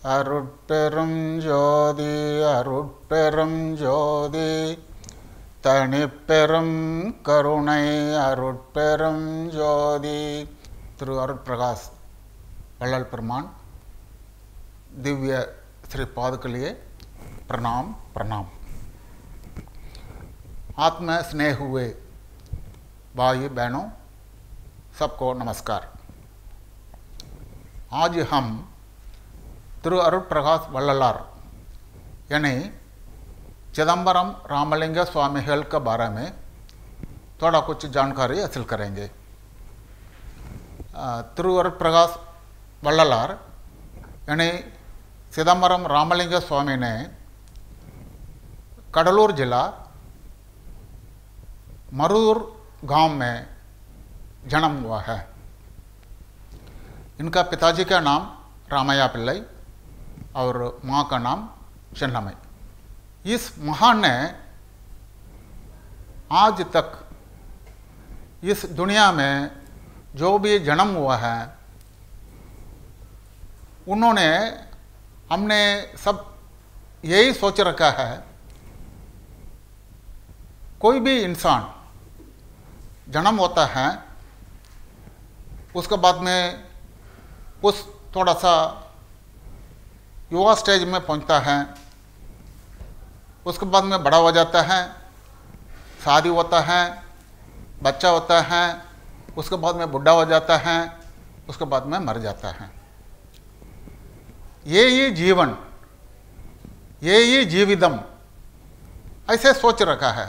அருட்பெரும் ஜோதி அருட்பெரும் ஜோதி தனிப்பெரும் கருணை அருட்பெரும் ஜோதி. திரு அருட்பிரகாஷ் வள்ளல் பெருமான் दिव्य श्री पाद के लिए प्रणाम प्रणाम। आत्म स्नेह हुए भाई बहनों सबको नमस्कार। आज हम तिरु अरुट्प्रकाश वल्ललार यानी चिदंबरम रामलिंग स्वामीகள் के बारे में थोड़ा कुछ जानकारी हासिल करेंगे। तिरु अरुट्प्रकाश वल्ललार यानी चिदंबरम रामलिंग स्वामी ने कडलूर जिला मरूर गांव में जन्म हुआ है। इनका पिताजी का नाम रामैया पिल्लई और माँ का नाम चिन्नमई। इस महान ने आज तक इस दुनिया में जो भी जन्म हुआ है उन्होंने हमने सब यही सोच रखा है, कोई भी इंसान जन्म होता है उसके बाद में उस थोड़ा सा युवा स्टेज में पहुंचता है, उसके बाद में बड़ा हो जाता है, शादी होता है, बच्चा होता है, उसके बाद में बुढ़ा हो जाता है, उसके बाद में मर जाता है। ये जीवन ये जीवितम ऐसे सोच रखा है।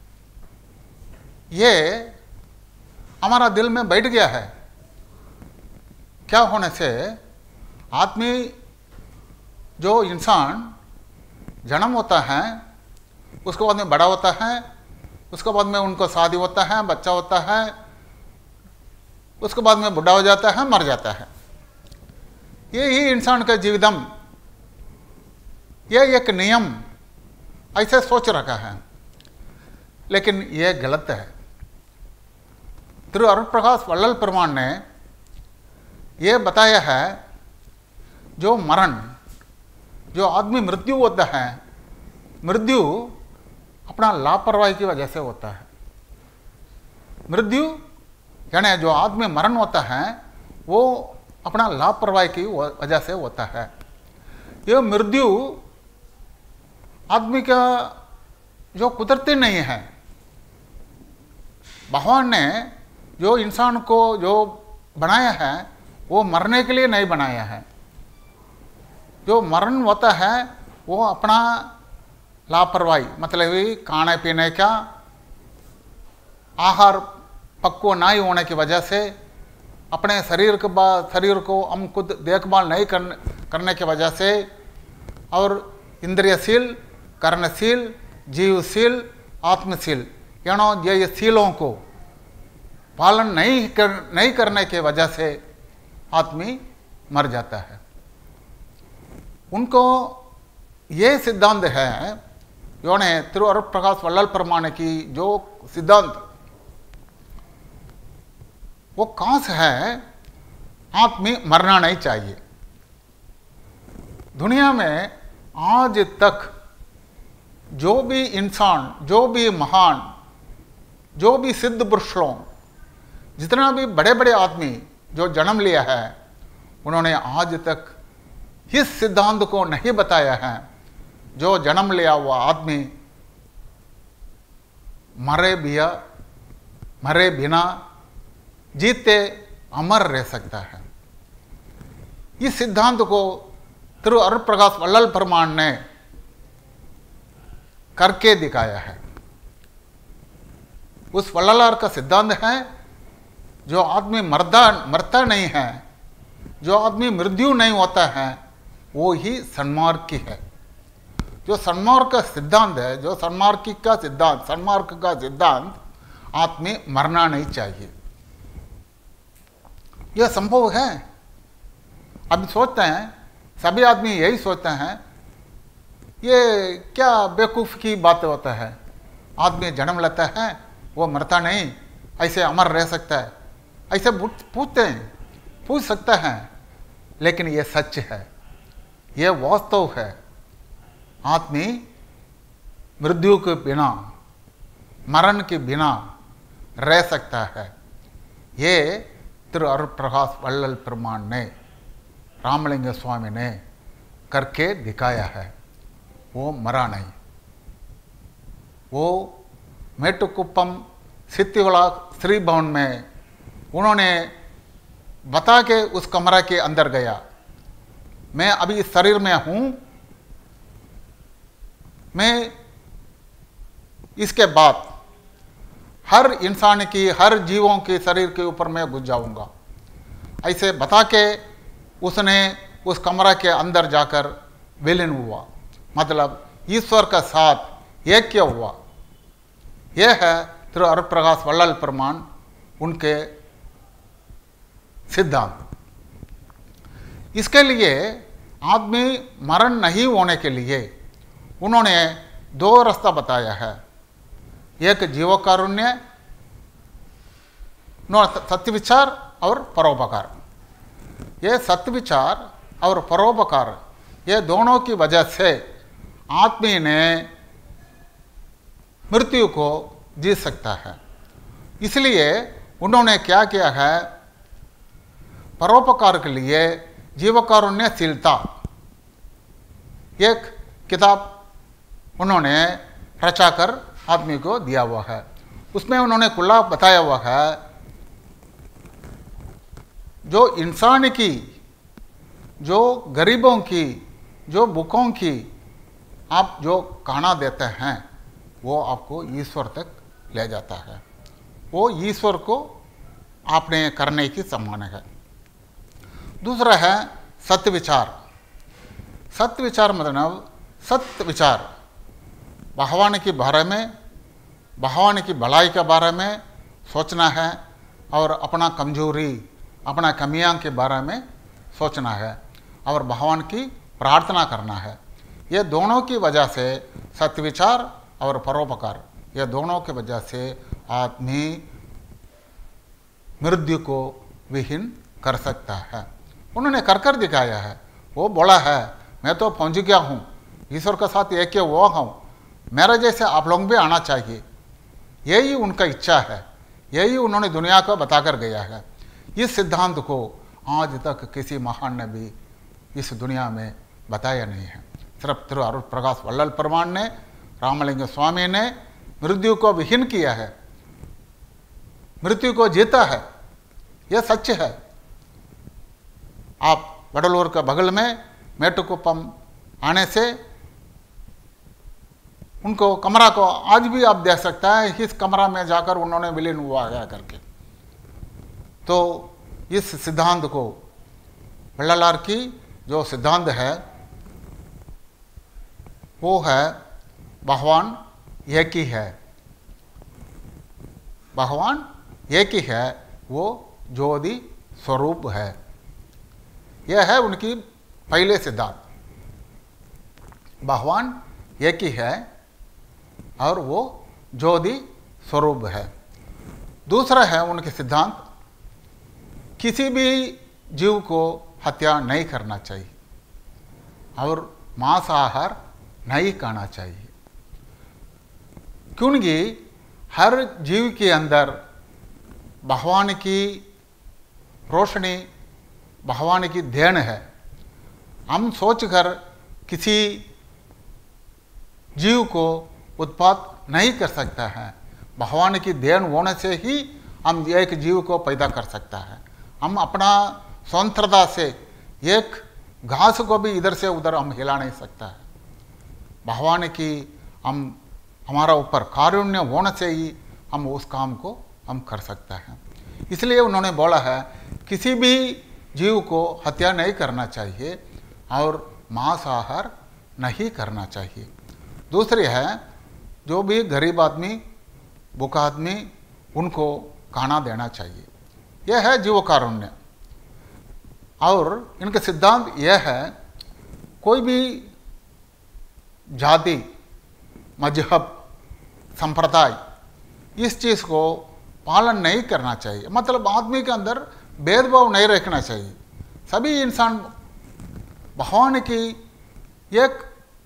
ये हमारा दिल में बैठ गया है। क्या होने से आदमी जो इंसान जन्म होता है उसके बाद में बड़ा होता है, उसके बाद में उनको शादी होता है, बच्चा होता है, उसके बाद में बुढ़ा हो जाता है, मर जाता है। ये ही इंसान का जीवितम, यह एक नियम ऐसे सोच रखा है, लेकिन यह गलत है। तिरु अरुट्प्रकाश वल्लल पेरुमान ने यह बताया है, जो मरण, जो आदमी मृत्यु होता है, मृत्यु अपना लापरवाही की वजह से होता है। मृत्यु यानी जो आदमी मरण होता है वो अपना लापरवाही की वजह से होता है। यह मृत्यु आदमी का जो कुदरती नहीं है। भगवान ने जो इंसान को जो बनाया है वो मरने के लिए नहीं बनाया है। जो मरण होता है वो अपना लापरवाही, मतलब खाने पीने का आहार पक्व नहीं होने की वजह से, अपने शरीर को हम खुद देखभाल नहीं करने की वजह से, और इंद्रियशील, कर्णशील, जीवशील, आत्मशील यानी ये शीलों को पालन नहीं करने की वजह से आदमी मर जाता है। उनको ये सिद्धांत है, यानी तिरु अरुट्प्रकाश वल्लल पेरुमान की जो सिद्धांत वो कहाँ से है, आदमी मरना नहीं चाहिए। दुनिया में आज तक जो भी इंसान, जो भी महान, जो भी सिद्ध पुरुष लोग, जितना भी बड़े बड़े आदमी जो जन्म लिया है, उन्होंने आज तक इस सिद्धांत को नहीं बताया है, जो जन्म लिया हुआ आदमी मरे बिना जीते अमर रह सकता है। इस सिद्धांत को तिरु अरुट्प्रकाश वल्लल पेरुमान ने करके दिखाया है। उस वल्ललार का सिद्धांत है, जो आदमी मरता नहीं है, जो आदमी मृत्यु नहीं होता है, वो ही सन्मार्गी है। जो सन्मार्ग का सिद्धांत है, जो सन्मार्गी का सिद्धांत, सन्मार्ग का सिद्धांत, आदमी मरना नहीं चाहिए। यह संभव है। अभी सोचते हैं, सभी आदमी यही सोचते हैं, ये क्या बेवकूफ़ की बात होता है। आदमी जन्म लेता है, वो मरता नहीं, ऐसे अमर रह सकता है, ऐसे पूछते हैं, पूछ सकता है, लेकिन ये सच है। ये वास्तव है। आदमी मृत्यु के बिना, मरण के बिना रह सकता है। ये திரு अरुणप्रकाश वल्लल பெருமான் ने, रामलिंग स्वामी ने करके दिखाया है। वो मरा नहीं। वो मेटुकुप्पम सिद्धिविला श्री भवन में उन्होंने बता के उस कमरा के अंदर गया, मैं अभी इस शरीर में हूँ, मैं इसके बाद हर इंसान की, हर जीवों के शरीर के ऊपर मैं घुस जाऊंगा। ऐसे बता के उसने उस कमरा के अंदर जाकर विलीन हुआ, मतलब ईश्वर का साथ ऐक्य हुआ। यह है திரு अरुणप्रकाश वल्लल பெருமான் उनके सिद्धांत। इसके लिए आदमी मरण नहीं होने के लिए उन्होंने दो रास्ता बताया है, एक जीवकारुण्य, सत्य विचार और परोपकार। ये सत्य विचार और परोपकार, ये दोनों की वजह से आदमी ने मृत्यु को जीत सकता है। इसलिए उन्होंने क्या किया है, परोपकार के लिए जीवकारुण्यशीलता एक किताब उन्होंने रचाकर आदमी को दिया हुआ है। उसमें उन्होंने खुला बताया हुआ है, जो इंसान की, जो गरीबों की, जो भूखों की आप जो खाना देते हैं, वो आपको ईश्वर तक ले जाता है। वो ईश्वर को आपने करने की समान है। दूसरा है सत्य विचार। सत्य विचार मतलब सत्य विचार, भगवान के बारे में, भगवान की भलाई के बारे में सोचना है और अपना कमजोरी, अपना कमियां के बारे में सोचना है और भगवान की प्रार्थना करना है। ये दोनों की वजह से सत्य विचार और परोपकार, ये दोनों की वजह से आदमी मृत्यु को विहीन कर सकता है। उन्होंने कर दिखाया है। वो बोला है, मैं तो पहुंच गया हूँ, ईश्वर के साथ एक वो हूँ, मेरा जैसे आप लोग भी आना चाहिए। यही उनका इच्छा है, यही उन्होंने दुनिया को बताकर गया है। इस सिद्धांत को आज तक किसी महान ने भी इस दुनिया में बताया नहीं है। सिर्फ திரு अरुणप्रकाश वल्लल பெருமான் ने, रामलिंग स्वामी ने मृत्यु को विहीन किया है, मृत्यु को जीता है। यह सच है। आप वडलूर के बगल में मेटुकुप्पम आने से उनको कमरा को आज भी आप देख सकता है। इस कमरा में जाकर उन्होंने विलीन हुआ है करके। तो इस सिद्धांत को, वल्ललार की जो सिद्धांत है वो है भगवान एक ही है, भगवान एक ही है, वो ज्योति स्वरूप है। यह है उनकी पहले सिद्धांत, भगवान एक ही है और वो ज्योति स्वरूप है। दूसरा है उनके सिद्धांत, किसी भी जीव को हत्या नहीं करना चाहिए और मांसाहार नहीं खाना चाहिए, क्योंकि हर जीव के अंदर भगवान की रोशनी, भगवान की देन है। हम सोचकर किसी जीव को उत्पाद नहीं कर सकता है। भगवान की देन होने से ही हम एक जीव को पैदा कर सकता है। हम अपना स्वतंत्रता से एक घास को भी इधर से उधर हम हिला नहीं सकता है। भगवान की हमारा ऊपर कारुण्य होने से ही हम उस काम को हम कर सकते हैं। इसलिए उन्होंने बोला है, किसी भी जीव को हत्या नहीं करना चाहिए और मांसाहार नहीं करना चाहिए। दूसरी है, जो भी गरीब आदमी, भूखा आदमी, उनको खाना देना चाहिए। यह है जीव कारुण्य। और इनका सिद्धांत यह है, कोई भी जाति, मजहब, संप्रदाय इस चीज़ को पालन नहीं करना चाहिए। मतलब आदमी के अंदर भेदभाव नहीं रखना चाहिए। सभी इंसान भगवान की एक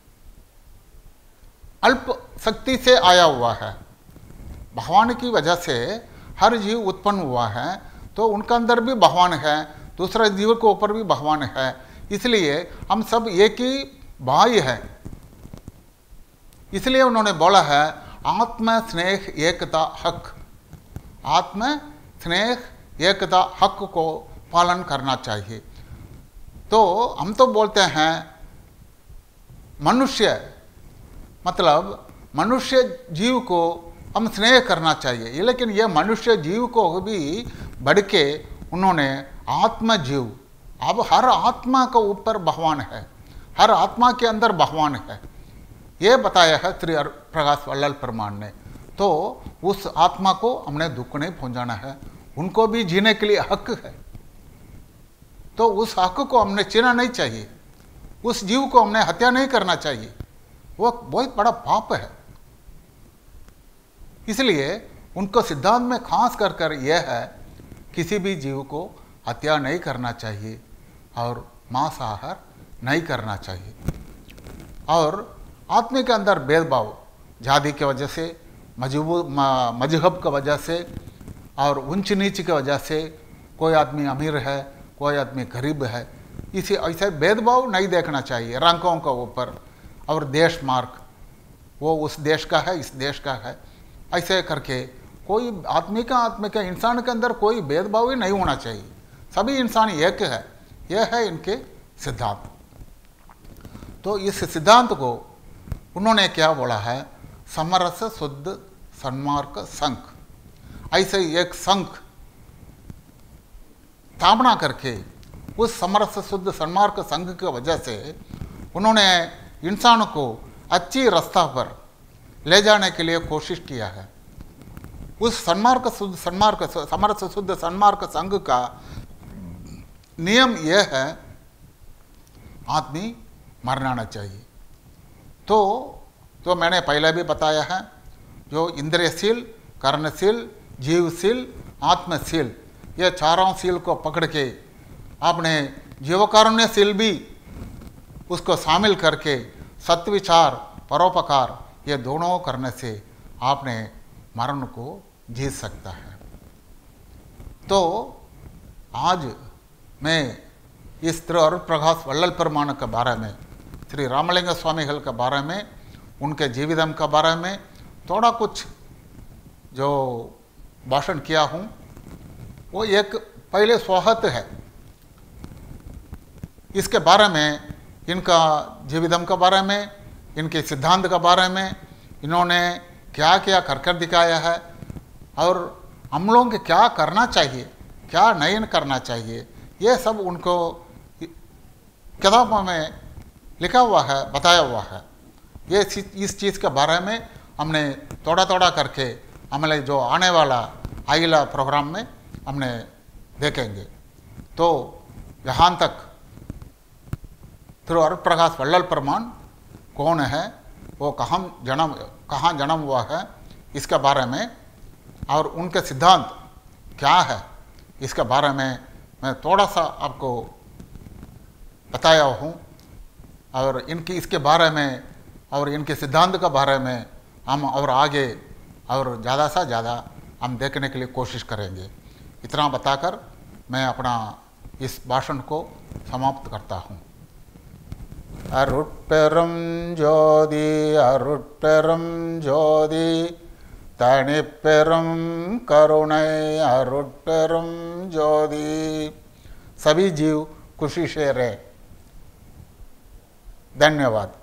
अल्प शक्ति से आया हुआ है। भगवान की वजह से हर जीव उत्पन्न हुआ है, तो उनका अंदर भी भगवान है, दूसरे जीव के ऊपर भी भगवान है। इसलिए हम सब एक ही भाई है। इसलिए उन्होंने बोला है आत्म स्नेह एकता हक। आत्म स्नेह एकता हक को पालन करना चाहिए। तो हम तो बोलते हैं मनुष्य, मतलब मनुष्य जीव को हम स्नेह करना चाहिए, लेकिन यह मनुष्य जीव को भी बढ़ के उन्होंने आत्म जीव, अब हर आत्मा के ऊपर भगवान है, हर आत्मा के अंदर भगवान है, ये बताया है श्री प्रकाश वल्लभ परमाण ने। तो उस आत्मा को हमने दुख नहीं पहुंचाना है, उनको भी जीने के लिए हक है। तो उस हक को हमने छीना नहीं चाहिए, उस जीव को हमने हत्या नहीं करना चाहिए, वो बहुत बड़ा पाप है। इसलिए उनको सिद्धांत में खास कर यह है किसी भी जीव को हत्या नहीं करना चाहिए और मांसाहार नहीं करना चाहिए। और आत्मा के अंदर भेदभाव जाति की वजह से, मजहब की वजह से और ऊंच नीच की वजह से, कोई आदमी अमीर है, कोई आदमी गरीब है, इसे ऐसे भेदभाव नहीं देखना चाहिए रंगों का ऊपर। और देश मार्ग, वो उस देश का है, इस देश का है, ऐसे करके कोई आत्मा का इंसान के अंदर कोई भेदभाव ही नहीं होना चाहिए। सभी इंसान एक है, यह है इनके सिद्धांत। तो इस सिद्धांत को उन्होंने क्या बोला है, समरस शुद्ध सन्मार्ग संघ। ऐसे एक संघ स्थापना करके उस समरस शुद्ध सन्मार्ग संघ की वजह से उन्होंने इंसान को अच्छी रास्ता पर ले जाने के लिए कोशिश किया है। उस समरस शुद्ध सन्मार्ग संघ का नियम यह है आदमी मरना नहीं चाहिए। तो मैंने पहले भी बताया है, जो इंद्रियशील, कर्णशील, जीवशील, आत्मशील, ये चारों शील को पकड़ के आपने जीवकारुण्यशील भी उसको शामिल करके सत्विचार, परोपकार, ये दोनों करने से आपने मरण को जीत सकता है। तो आज मैं इस श्री अरूप प्रकाश वल्लभ परमाण के बारे में, श्री रामलिंग स्वामीகள் के बारे में, उनके जीवितम के बारे में थोड़ा कुछ जो भाषण किया हूँ, वो एक पहले स्वागत है। इसके बारे में, इनका जीवितम के बारे में, इनके सिद्धांत के बारे में, इन्होंने क्या क्या कर दिखाया है और हम लोगों को क्या करना चाहिए, क्या नहीं करना चाहिए, ये सब उनको किताबों में लिखा हुआ है, बताया हुआ है। ये इस चीज़ के बारे में हमने थोड़ा थोड़ा करके हमें जो आने वाला अगला प्रोग्राम में हमने देखेंगे। तो यहाँ तक श्री अरूप प्रकाश वल्लभ परमाण कौन है, वो कहाँ जन्म हुआ है, इसके बारे में और उनके सिद्धांत क्या है, इसके बारे में मैं थोड़ा सा आपको बताया हूँ। और इसके बारे में और इनके सिद्धांत के बारे में हम और आगे और ज़्यादा से ज़्यादा हम देखने के लिए कोशिश करेंगे। इतना बताकर मैं अपना इस भाषण को समाप्त करता हूँ। अरुट्पेरुम ज्योति, अरुट्पेरुम ज्योति, तनिपेरुम करुणै, अरुट्पेरुम ज्योति। सभी जीव खुशी से रहे। धन्यवाद।